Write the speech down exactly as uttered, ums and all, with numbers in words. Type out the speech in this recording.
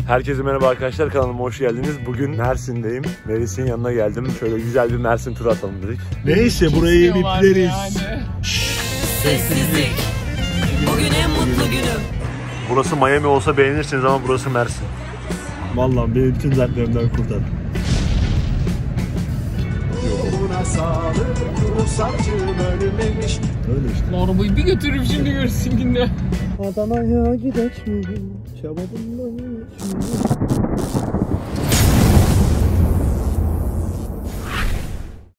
Herkese merhaba arkadaşlar, kanalıma hoş geldiniz. Bugün Mersin'deyim. Melis'in yanına geldim. Şöyle güzel bir Mersin turu atalım dedik. Neyse burayı bipleriz. Yani. Sessizlik. Bugün en mutlu günüm. Burası Miami olsa beğenirsiniz ama burası Mersin. Vallahi beni bütün dertlerimden kurtar. Yoluna sağlık, ruhsatçım ölmemiş. Öyle işte. Arabayı bir götürürüm şimdi görürsün günde. Adana'ya gidek mi? Çabadımdan geçmiyor.